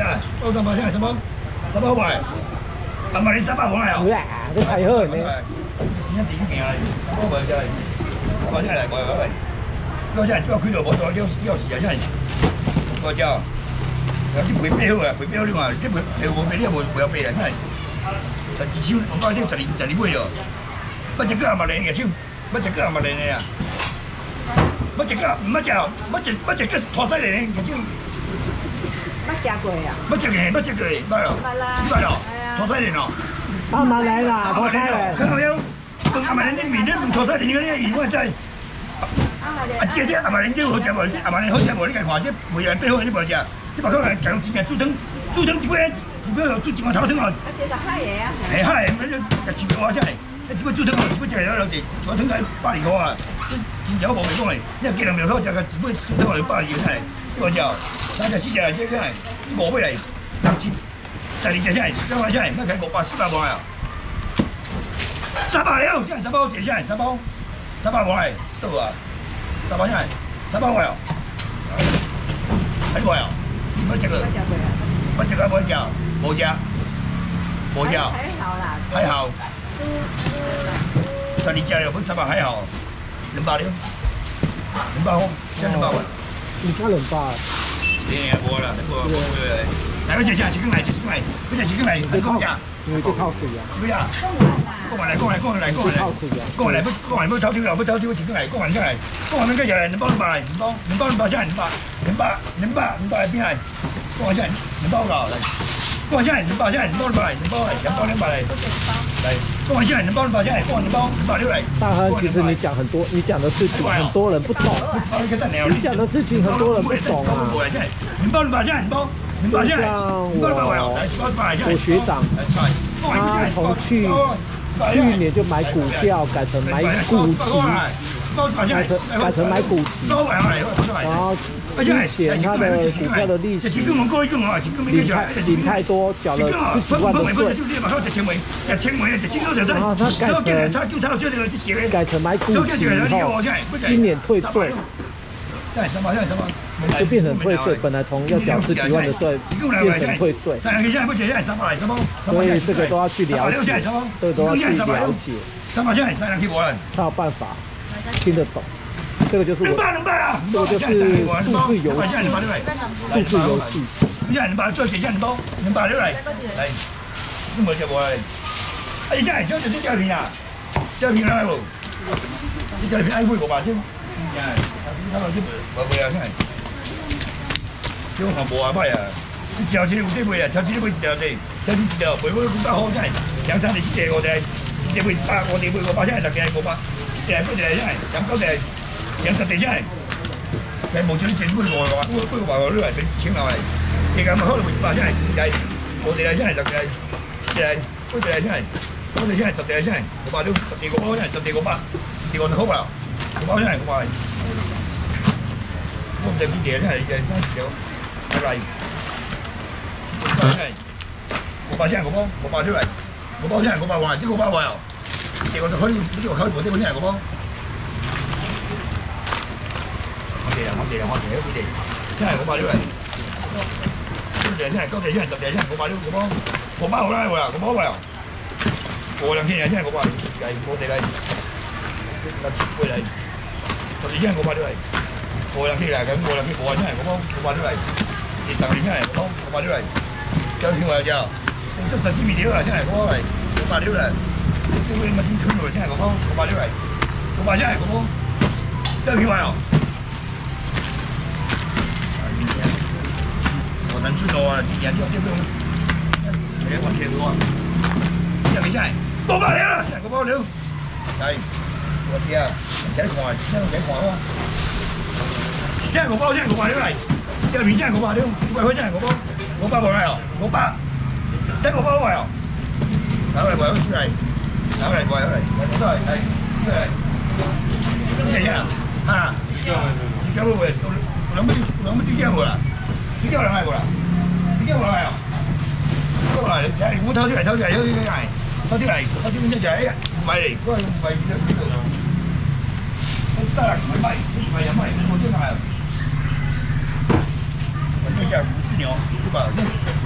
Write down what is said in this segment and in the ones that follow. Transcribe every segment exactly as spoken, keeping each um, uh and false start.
下，包三包下，什么？三包卖，阿妈你三包无来哦？ 哇，这太好呢！ 你看第一名啊，三包卖下来，包下来卖下来，包下来主要开到无多了了事啊，下来，多少？啊，这赔赔好啊，赔赔好了嘛，这赔赔无赔了无无要赔啊，下来，十二手，我讲你十二十二尾哦，要一个阿妈来个手，要一个阿妈来个啊，要一个唔要食哦，要一要一个拖西来个手。 捌食过啊？ 捌食嘅，捌食過嘅，捌咯，捌咯，拖西蓮哦。 阿媽嚟啦，拖西蓮。 佢後有，阿媽你啲面咧用拖西蓮嗰啲鹽我真係。啊，這隻阿媽你這好食無？阿媽你好食無？你家看這袂人背好，你無食？這把口係強真嘅煮湯，煮湯一杯一杯煮一碗頭湯哦。 啊，這個海嘅啊。 係海嘅，嗰隻個錢我真係，一杯煮湯哦，一杯食係兩隻，一碗湯係百二塊啊。真正我無袂講嘅，你若見人廟口食個一杯煮湯係百二真係。 我食，三隻四隻嚟，這個係五尾嚟，六千，十二隻先係，三百先係，乜睇五百四百萬啊？三百了，先係三百隻先係三百，三百萬係到啊，三百先係三百萬啊，睇過啊？乜隻個？乜隻個冇隻？冇隻，冇隻。還好啦。還好。十二隻了，不三百還好，兩百了，兩百好，先兩百萬。 你家人吧？ 对呀，无啦，无无来，来我这下，是跟来，是跟来，我这是跟来，你讲下。 因为这套亏啊。 对呀。讲完来，讲完来，讲完来，讲完来。讲完来，不讲完不偷丢了，不偷丢，我是跟来，讲完下来，讲完那个下来，两包两百来，两包两包两包下来，两百两百两百两百来边来，讲完下来，两包了来，讲完下来，两包下来，两包两百来，两包来，两包两百来，来，讲完下来，两包两百下来，讲完两包两百六来。大亨， 其实你讲很多，你讲的事情很多人不懂。你讲的事情很多人不懂啊。 两包两百下来，两包。 就像我我学长，他从去去年就买股票改成买股期，改成改成买股期，然后之前他的股票的利息领太领太多，缴了十几万的税，然后他改成改成买股期以后，今年退税。 就变成退税，本来从要缴十几万的税变成退税，所以这个都要去了解，这个都要去了解，才有办法听得懂。这个就是我，这个就是数字游戏，数字游戏。你看，你把做写下，你包，你把六来，来，你没吃过来？哎，现在小就是吊瓶啊，吊瓶来不？你吊瓶爱会我吧？就，哎，他们就不不要现在。 这个无啊歹啊！你超市有得卖啊，超市你买一条这，超市一条卖买五百块才，两三条四条五条，一条卖百五条卖五百才，六条五百，七条八条才，两九条，两十条才。但目前你钱买五百，买买五百块你来，一千落来，一个嘛好就卖一百才，四条，五条才，六条，七条，八条才，九条才，十条才，五百六，十条五百才，十条五百，条五就好啦，五百才，五百。我唔知几条才，一三四条。 来，五百先，五包，五百出来，五包先，五百万，这五百万哦，这个就可以，这个可以做这个先，五包。我借啦，我借啦，我借了几条，先五百出来，九条先，九条先，十条先，五百六，五包，五百好啦，好啦，五包好啦，五两千先，五百，来，五条来，六七八来，十二先，五百出来，五两千来，咁五两千，五百先，五包，五百出来。 你十二千嚟，我我八六嚟，交票嚟就，你十四米料嚟，先嚟我嚟，我八六嚟，呢個咪天推嚟，先嚟我我八六嚟，我八先嚟我，交票嚟哦。我真出到啊，今年就這個，你我貼我，先嚟先嚟，我八六啦，先嚟我八六，係，我知啊，幾看，先幾看咯，先嚟我包，先嚟我八六嚟。 这个皮现在五百六，五百块现在五包，五百无来哦，五百，得五包来哦，拿来卖好出来，拿来卖好来，来多少来？来，来，这下啊，几条？几条不卖？有两百，两百几条无啦？几条来无啦？几条无来哦？过来，来，我偷出来，偷出来，偷出来，偷出来，偷出来，这哎，卖嚟，我卖这这个，我得啦，卖卖，卖也卖，我这卖。 这下五四牛，对吧？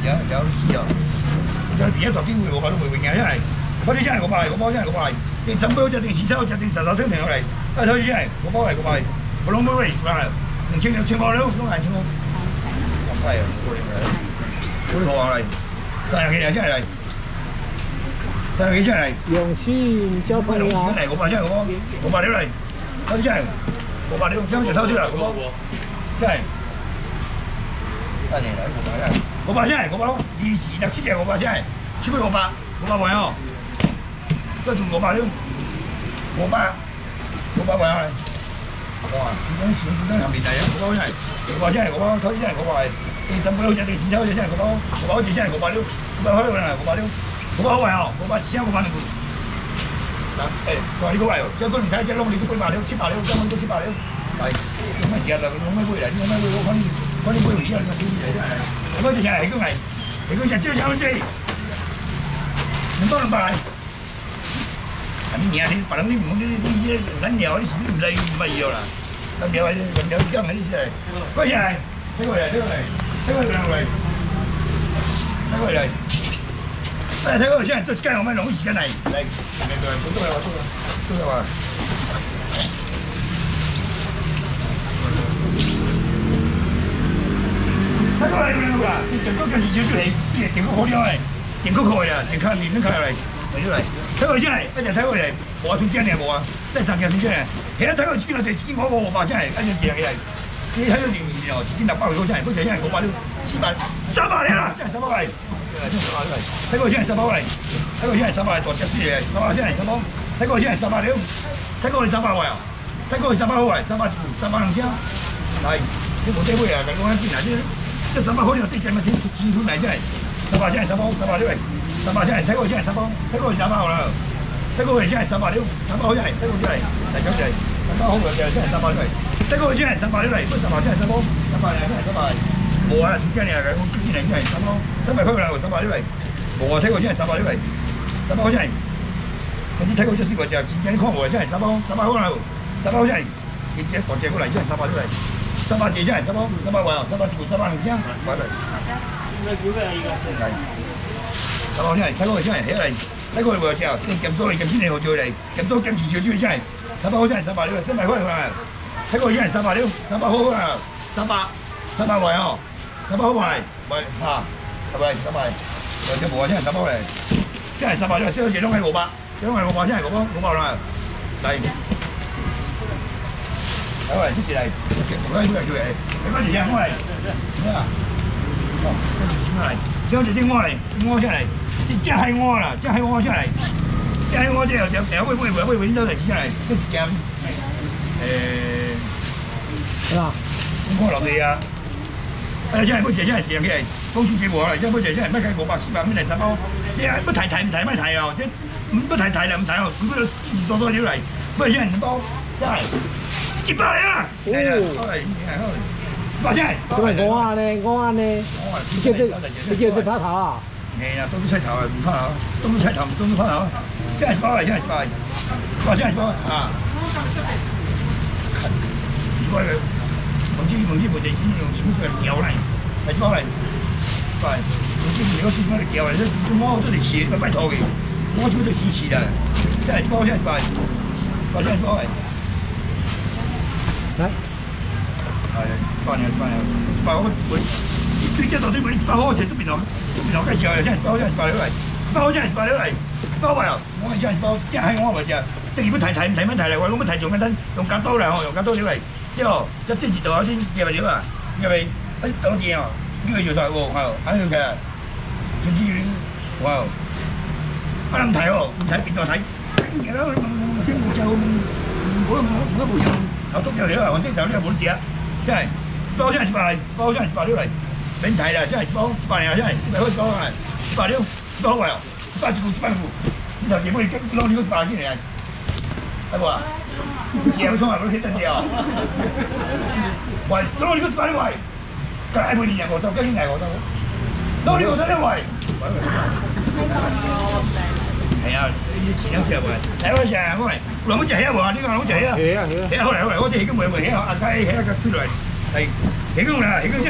有有死哦！就而家大機會，我話都會會贏，真係。嗰啲真係我買，我包真係我買。定十杯只定四抽只定十手聽平落嚟，啊！嗰啲真係我包係我買，我攞杯嚟嗱，兩千兩千包了，兩萬千包。咁貴啊！過嚟嚟，嗰啲貨嚟，三廿幾兩千嚟，三廿幾千嚟。 永信交朋友。 嚟我包真係我包，我包了嚟，嗰啲真係我包了，將就偷啲啦，我包，真係。一年嚟我包真係，我包真係我包，二時六七隻我包真係，七杯我包，我包完哦。再仲我包了，我包，我包完啦。哇！點解錢點解後面嚟啊？我包真係，我包真係我包，偷啲真係我包係，第十杯好似第錢抽好似真係我包，我包好似真係我包了，我包開啦，我包了，我包好完哦，我包千我包兩杯。嗱，誒，話呢個位喎，即係佢唔睇只窿，你都杯八了，七八了，根本都七八了。係，用乜嘢啦？用乜杯嚟？用乜杯？我講啲講啲杯用啲啊，用啲嚟真係。我嗰隻係係公係，係公隻招三蚊雞，兩多兩百。你娘你把人你唔你你你人鳥你是唔嚟唔係要啦？人鳥人鳥咁嘅意思係，嗰隻係睇過嚟睇過嚟睇過嚟嚟睇過嚟，誒睇過嚟先，即係我咪攞時間嚟嚟嚟嚟，都都係話都係都係話。睇過嚟嗰度啦，你整個跟住少少嚟，啲整個好啲係，整個開啊，整開面都開嚟。嚟出嚟，睇佢先嚟，一陣睇佢嚟，冇啊，算真定係冇啊，真係賺嘅算真係。其實睇佢自己就自己我我話真係，一陣正嘅係。你睇到電視哦，自己立包佢真係，嗰陣真係我買咗四百三百零啦，真係三百嚟，真係三百嚟。睇佢真係三百嚟，睇佢真係三百嚟，大隻書嚟，三百真係三百。睇佢真係三百了，睇佢三百位啊，睇佢三百好位，三百一三百兩千。係，你冇機會啊，咁講緊邊啊？即係三百好啲地震咪錢錢出嚟真係，三百真係三百三百呢位。三百真係睇過先係三百，睇過係三百好啦，睇過係先係三百了，三百好真係睇過先係，嚟走嚟，三百好嘅就真係三百出嚟，睇過先係三百了嚟，不過三百真係三百，三百真係三百，冇啊，真真嚟嘅，我見嚟真係三百，三百開啦，三百了嚟，冇啊，睇過先係三百了嚟，三百好真係，我只睇過只試過就真真看冇真係三百，三百好啦，三百好真係，你只大隻過嚟真係三百了嚟，三百隻真係三百，三百萬，三百隻三百兩千，買嚟。三百真係，睇嗰個真係起嚟，睇嗰個會有隻啊，撳數嚟撳錢嚟學做嚟，撳數撳錢少少真係，三百好真係三百了，三百開啦，睇嗰個真係三百了，三百好啦，三百三百位哦，三百好埋，咪嚇，係咪三百？有隻冇啊真係三百嚟，真係三百了，即係好似都係五百，都係五百真係五百五百啦，嚟，睇嚟出嚟，唔該唔該叫嚟，你嗰時隻我嚟，咩啊？哦，跟住先嚟，將隻隻我嚟，我出嚟。即係我啦，即係我出嚟，即係我即係有有杯杯杯杯杯都嚟出嚟，跟住夾誒， 啊， 咁我落地啊，誒真係杯真係正嘅，公司節目啦，即係杯真係乜計五百四百蚊嚟十包，即係不提提唔提乜提啊，即係唔不提提就唔提哦，佢嗰度支支索索料嚟，杯真係唔多，真係一百嚟啊，係啦，係係，百真係， 咁咪我啊呢，我啊呢，你叫佢你叫佢拍頭啊？ 係啊，東西頭啊，唔拍頭，東西頭唔東西拍頭，真係包嚟，真係包嚟，哇！真係包啊！唔該佢，唔知唔知部地先用錢出嚟撬嚟，係包嚟，包嚟，唔知如果出錢嚟撬嚟，我都係錢，咪拜託嘅，我做都係錢啦，真係包真係包，包真係包嚟， 嚟， 係包嚟包嚟，包我會。對這道對佢包好錢，都邊度都邊度介紹嚟，真係包真係包了嚟，包真係包了嚟，包埋啊！我係真係包，即係我咪就，第二本提提唔提乜提嚟，我咁樣提仲簡單，用夾刀嚟哦，用夾刀料嚟，之後一即係度有啲嘢料啊，因為一刀嘢哦，呢個要晒喎，係，喺度嘅，總之哇，不能睇哦，唔睇邊度睇？而家唔知冇就冇冇冇冇用頭篤有料啊，或者有料冇得食，真係包真係包，包真係包料嚟。免提啦，真係包一百零啊，真係一百開包啊，一百了，一百好位哦，一百一副，一百副，然後全部你攞你嗰一百幾嚟，係冇啊？借佢衝下嗰啲得啲啊！喂，攞你嗰一百啲位，梗係每年人我就今年係我就，攞你嗰一位，係啊，呢啲錢有錢位，睇嗰隻啊，喂，兩蚊隻起啊喎，呢個兩蚊隻起啊，起啊起啊，起啊好嚟好嚟，我隻起根本冇起啊，阿雞起一個出嚟，係起根啦，起根真係起根。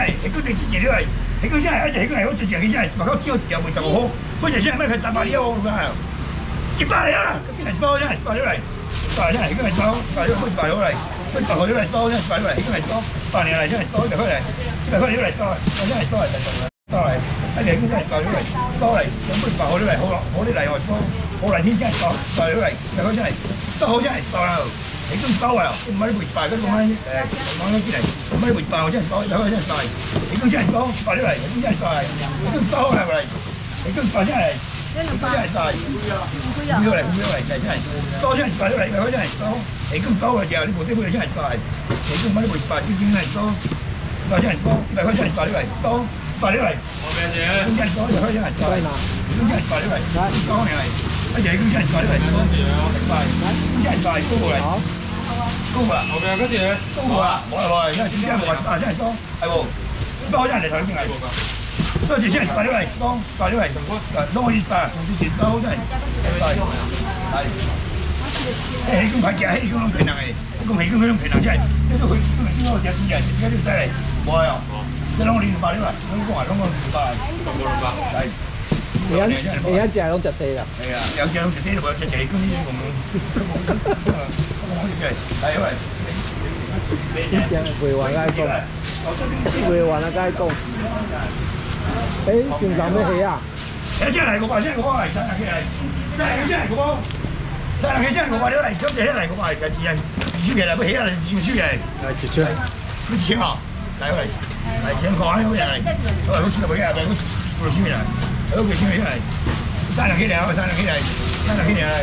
个一只了来，迄个啥？而且迄个来好一只，迄啥？外口少一条卖十五块，或者啥卖开三百了哦，啦，一百了啦，一包啥？一百了来，一百啥？迄个来包，一百了，一百了来，一百块了来包啥？一百了来，迄个来包，百年来啥？包一百块来，一百块了来包，啥来包来？包来，而且迄个啥？包了来，包来，全部一百块了来，好好好来哦，包好来，天啥？包包了来，一百块啥？包好啥？包啦。你咁包啊？我唔係你回敗，嗰個咩？誒，講咗啲嚟，唔係你回敗，我真係包，有個真係敗。你咁真係包，敗咗嚟，你真係敗。你咁包係咪？你咁敗真係，真係敗。唔要嚟，唔要嚟，真係真係包真係敗咗嚟，有個真係包。你咁包嘅時候，你部啲杯真係敗。你咁唔係你回敗，真正係包，包真係包，有個真係敗咗嚟，包敗咗嚟。我咩嘢？咁真係包，有個真係敗。咁真係敗咗嚟，包嚟嚟。一隻咁真係敗咗嚟，敗，咁真係敗高過嚟。高啊！後邊嗰隻高啊！冇啦冇啦，因為點解冇話大真係多？係喎，多真係嚟頭先係喎。多隻先係快咗嚟，多快咗嚟，多可以快，上次前多真係快。係。誒氣功快嘅，氣功平衡嘅，氣功氣功嗰種平衡真係，呢個佢今日邊個隻先人，而家都犀利，冇啊！一攞你快咗嚟，香港話香港快，香港快係。而家而家只係攞隻地啦。係啊，有隻攞隻地，有隻地公呢啲咁。係因為以前未玩該講，未玩啊該講。誒，先講咩戲啊？誒，真係個話，真係個話嚟，真係嘅嚟，真係真係個話，真係真係個話嚟，咁就嚟個話嚟，自然自出嘅嚟，不起啊，自出嘅。係自出。乜錢啊？嚟嚟嚟，錢講啊，好嘢嚟，我係好錢嚟嘅，係好好錢嚟。好幾千嚟，三兩幾兩，三兩幾嚟，三兩幾兩嚟。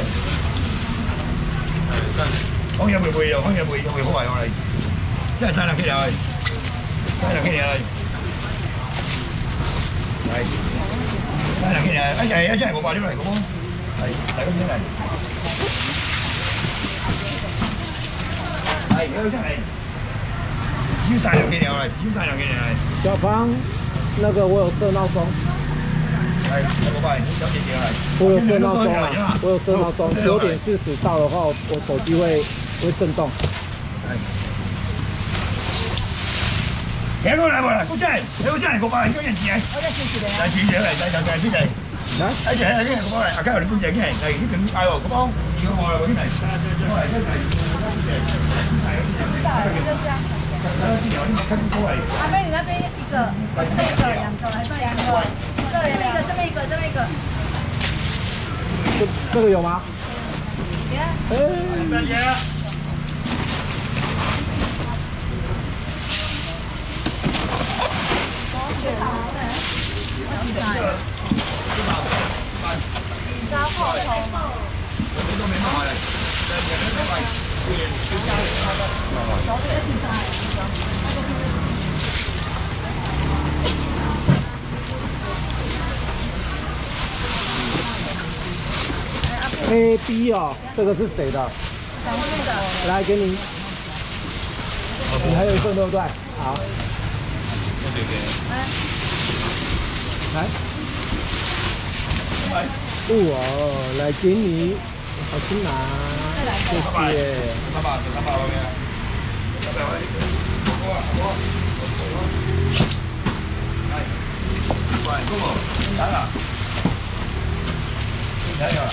講嘢會會又講嘢會會好壞我哋，真係三兩幾兩嚟，三兩幾兩嚟。係三兩幾兩，一係一真係我話咗嚟嘅喎，係係咁樣嚟。係嗰真係少三兩幾兩嚟，少三兩幾兩嚟。 小芳，那個我有設鬧鐘。我有设闹钟啊，我有设闹钟，九点四十到的话，我手机会会震动。 聽過嚟喎，嗰真係，你嗰真係個百零嗰人字啊！我真係試試嚟啊！試試嚟，就就就係試嚟。嚟，一齊喺呢個幫嚟，阿家有啲半隻嘅，係呢邊嗌喎，嗰幫二個我嚟喎，啲嚟，我嚟真係。 阿妹，你那邊一個，這邊一個，兩個，還是兩個？這邊一個，這邊一個，這邊一個。 這這個有嗎？ 有。 哎。A B 哦，这个是谁的？来给你，你还有一份对不对？好。来。哇，来给你，好去拿，谢谢。三百，三百块钱。三百块钱。好啊，好啊。来，喂，够不？来了。来了。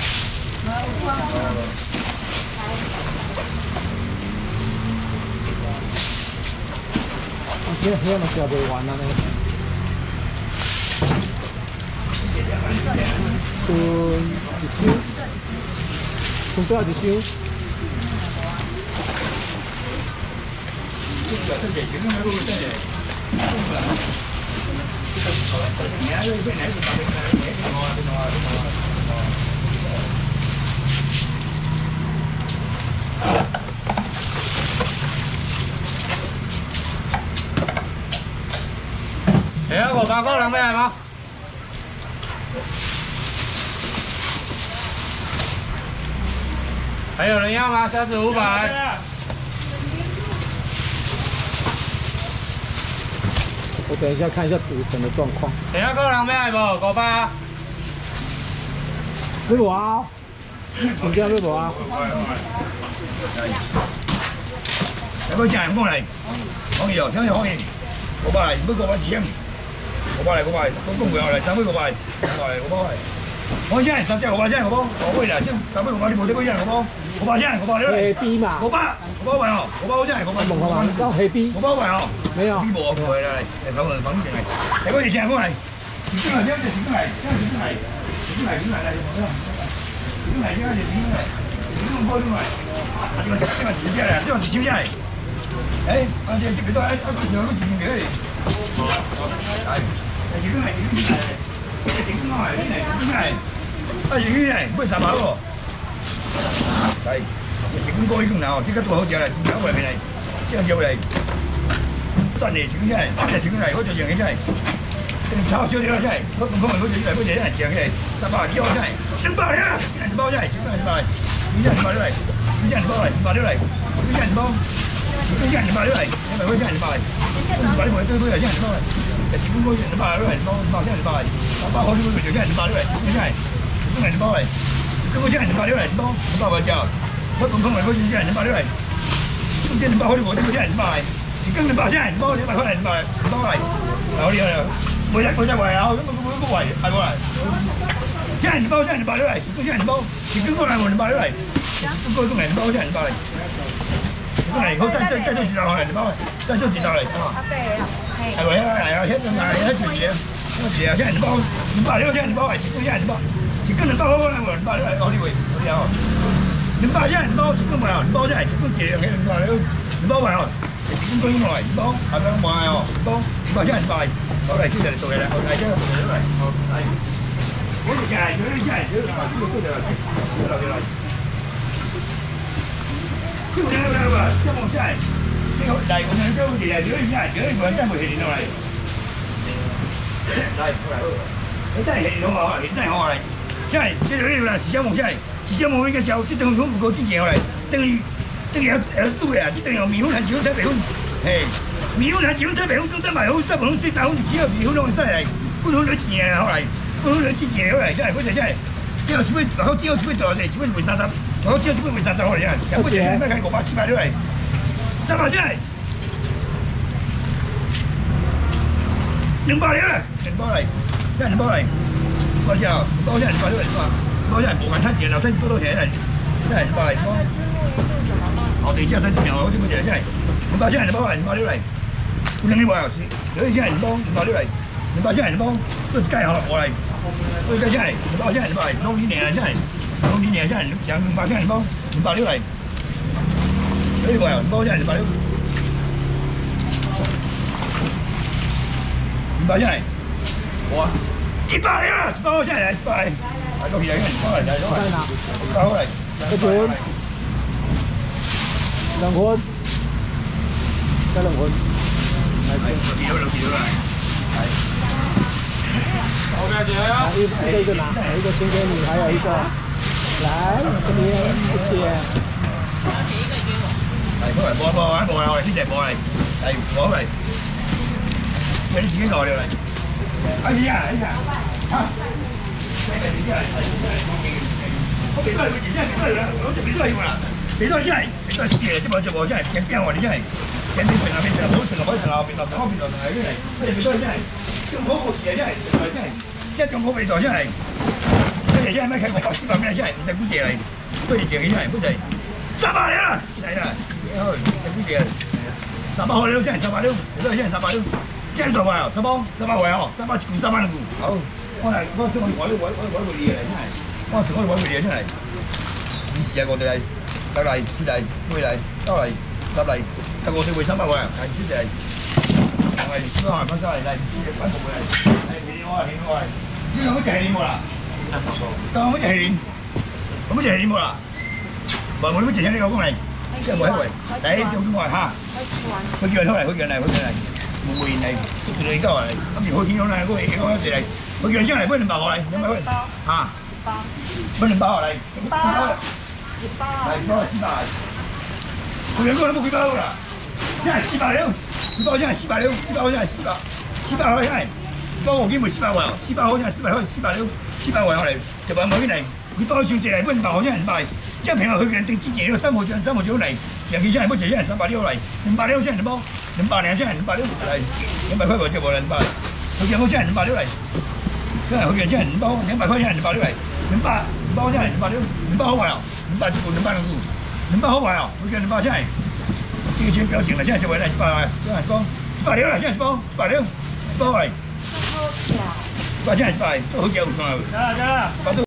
今天嘛是要未完啊呢。存一箱，存多少一箱？哎呀，我八个人没来吗？还有人要吗？三十五百。我等一下看一下组成的状况。等下个人没来不？五百。没无啊？你这样没无啊？ 有冇人過嚟？可以哦，真係可以。 五百来，每五百一千，五百来，五百来，总共五百来，三百五百，五百来，五百来。我现在三只五百现在五百，五百啦，这三百五百你无得几只五百，五百现在五百了。 黑 B 嘛。 五百，五百万哦，五百现在五百。 问我嘛，有黑 B。 五百万哦。 没有。 B 无，来来来，来头问房定来，来我哋先过来，进来，这样就进来，这样进来，进来进来来，进来这样就进来，进来过进来，这个这个直接来，这个直接来。哎，啊这这边都哎啊，这个进来。来，来进来，进来。进来，进来，啊，进来，买三百哦。来，成功过一公啦哦，这个多好食啦，真好来面来，这样叫来，赚的成功来，赚的成功来，我就用起来，炒小料起来，我讲讲我就来，我就来吃起来，三百几起来，两百了，两包起来，两百，两百了来，两百来，两百了来，两包，两百了来，两百块钱两百，两百块最贵了，两百。成功过两百了来，两包，两包现在两百，两包好几个月就现在两百了来，成功起来，成功来两包来，成功现在两百了来，两包，两包不交，我讲讲我我现在两百了来，中间两百好几个月就现在两百来，成功两百现在两包，两百块来两百，两包来，好厉害了，每日每日喂啊，咁咁咁咁喂，係過嚟，現在兩包現在兩百了來，成功現在兩包，成功過來我兩百了來，成功過來兩包現在兩百來。嚟，好再再再做幾道嚟，你幫我再做幾道嚟，啊？係咪啊？係啊，一陣間一條嘢，一條嘢，一人包，五百六，一人包係，成功一人包，成功兩包好啦，我兩百六係，我呢位，我有，兩百一人包，成功冇啊，兩包真係成功這樣嘅兩百六，兩包冇啊，成功居落嚟，兩包係咪冇啊？兩包，兩包一人包，好嚟先嚟做嘢啦，好嚟先做嘢嚟，好嚟，我哋就係做呢啲係做呢個呢個都係，落嚟嚟。就那个吧，这么在，这个来我们这个地来，这个现在这个我真没现落来。来，过来好。你真系现好啊，现在好啊嚟。真系，这个啦，是什么真系？是什么？应该叫这等于唔够之前好嚟，等于等于有有做嘅啊，这等于有米粉和少仔米粉，嘿，米粉和少仔米粉都得埋好，十分四十分，只有是好弄犀利，不能攞錢啊好嚟，不能攞之前好嚟，真系嗰隻真系。只有只尾，好只有只尾多啲，只尾賣三十。我只只不過三十塊嚟啊！全部錢咩睇五百四百咗嚟，三百先係兩百嚟啦，兩百嚟，一人包嚟，包之後包一人包咗嚟嘛，包一人無限吞錢，留低多多錢嚟，一人包嚟包。我哋先有新鮮牛，好似嗰隻真係兩百先人包嚟，兩百咗嚟，兩啲冇油絲，有啲先人包兩百咗嚟，兩百先人包都雞口落嚟，都雞先係兩百先人包嚟，撈啲年啊真係。我年年真係成五百千人包，五百料嚟，呢個又包真係五百料，五百真係，我啊，一百料啦，一百真係一百，係個皮嚟嘅，包嚟就係咗嚟，包嚟，一盤，兩盤，加兩盤，係兩條兩條啦，係。OK，姐，一個一個拿，一個先給你，還有一個。來，這邊謝謝。嚟，過嚟播播啊！播嚟，我哋先嚟播嚟，嚟播嚟。有啲自己攞嚟嚟。開始啊！開始啊！嚇！我俾多你，真係俾多你啦！我就俾多你啦！俾多你真係，俾多你嘢，即係我做我真係驚驚我哋真係，驚你平啊平啊，唔好平啊唔好平啊，平啊平啊平啊係真係，我哋俾多你真係，咁好個事啊真係，真係，即係咁好味道真係。真係咩？睇我百四百咩？真係唔使估嘢嚟，不如自己真係，不如三百兩啦，係啦，幾好，唔使估嘢，三百好了，真係三百兩，都係真係三百兩，真係多啊，三百，三百位哦，三百股三百兩股，好，我係我想我揾揾揾揾個嘢嚟，真係，我想我揾個嘢真係，你試下我哋嚟，九嚟，七嚟，八嚟，九嚟，十嚟，十個對會三百位，係七嚟，係三百蚊三嚟嚟，揾個嚟，係幾多啊？幾多啊？呢兩個就係你冇啦。當乜嘢係咁乜嘢係冇啦？唔係我乜嘢請呢個工嚟，即係冇一回。誒，做邊個嚇？佢叫人出嚟，佢叫人嚟，佢叫人嚟，冇冇人嚟，捉住你鳩嚟，咁如好天咗啦，嗰個嗰個嚟，佢叫人先嚟，揾兩百過嚟，兩百蚊嚇，揾兩百過嚟，包，包，係包係四百，佢兩個都冇幾包啦，真係四百兩，佢包真係四百兩，四百真係四百，四百可以係。包我幾枚四百位，四百好似係四百可以四百兩，四百位我嚟就話冇啲嚟，佢包少隻嚟，不兩百好似人賣，即係平日佢嘅定之前呢個三號獎三號獎嚟，人幾張係乜嘢？一人三百兩嚟，兩百兩先人包，兩两百两，现在两百六来，两百块无就无两百。福建我现在两百六来，现在福建现在两百，两百块现在两百六来，两百两百现在两百六，两百好买哦，两百一股，两百两股，两百好买哦，福建两百现在，这个先不要紧了，现在就回来一百来，现在讲一百六了，现在一百一百六，一百来，一百现在一百，做好食有算了。加了加了，把这。